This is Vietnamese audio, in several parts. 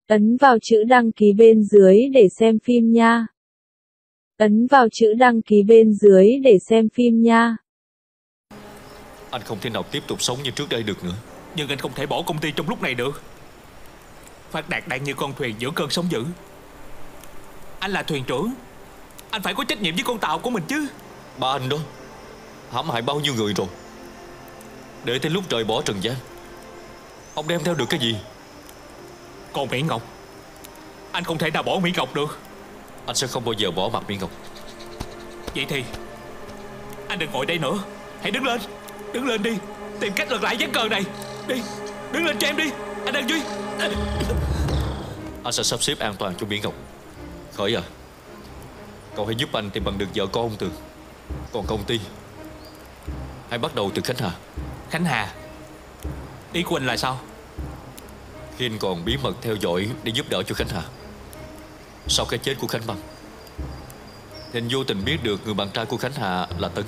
Ấn vào chữ đăng ký bên dưới để xem phim nha. Ấn vào chữ đăng ký bên dưới để xem phim nha. Anh không thể nào tiếp tục sống như trước đây được nữa. Nhưng anh không thể bỏ công ty trong lúc này được. Phát Đạt đang như con thuyền giữa cơn sóng dữ. Anh là thuyền trưởng, anh phải có trách nhiệm với con tàu của mình chứ. Ba anh đó hãm hại bao nhiêu người rồi. Để tới lúc rời bỏ trần gian, ông đem theo được cái gì? Còn Mỹ Ngọc, anh không thể nào bỏ Mỹ Ngọc được. Anh sẽ không bao giờ bỏ mặt Mỹ Ngọc. Vậy thì anh đừng ngồi đây nữa. Hãy đứng lên. Đứng lên đi. Tìm cách lật lại ván cờ này. Đi. Đứng lên cho em đi. Anh Đăng Duy. Anh sẽ sắp xếp an toàn cho Mỹ Ngọc. Khởi à, cậu hãy giúp anh tìm bằng được vợ con ông Tường. Còn công ty, hãy bắt đầu từ Khánh Hà. Khánh Hà? Ý của anh là sao? Khi anh còn bí mật theo dõi để giúp đỡ cho Khánh Hà, sau cái chết của Khánh Băng, thì anh vô tình biết được người bạn trai của Khánh Hà là Tấn.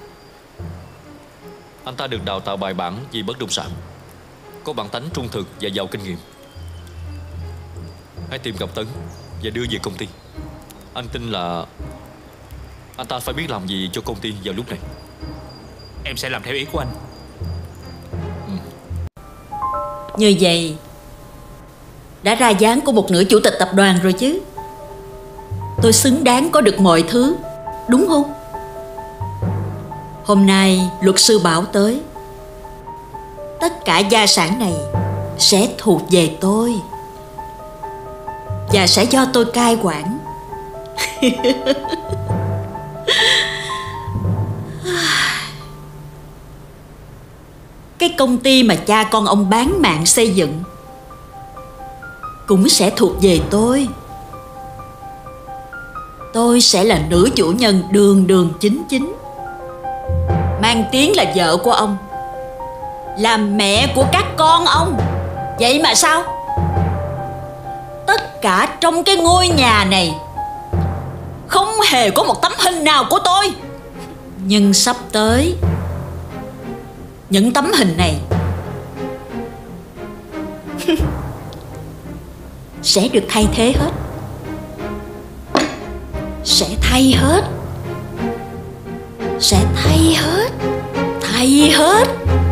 Anh ta được đào tạo bài bản vì bất động sản, có bản tánh trung thực và giàu kinh nghiệm. Hãy tìm gặp Tấn và đưa về công ty. Anh tin là anh ta phải biết làm gì cho công ty vào lúc này. Em sẽ làm theo ý của anh. Như vậy đã ra dáng của một nửa chủ tịch tập đoàn rồi chứ. Tôi xứng đáng có được mọi thứ, đúng không? Hôm nay luật sư bảo tới, tất cả gia sản này sẽ thuộc về tôi và sẽ do tôi cai quản. Cái công ty mà cha con ông bán mạng xây dựng cũng sẽ thuộc về tôi. Tôi sẽ là nữ chủ nhân đường đường chính chính, mang tiếng là vợ của ông, làm mẹ của các con ông. Vậy mà sao? Tất cả trong cái ngôi nhà này không hề có một tấm hình nào của tôi. Nhưng sắp tới, những tấm hình này sẽ được thay thế hết. Sẽ thay hết. Thay hết.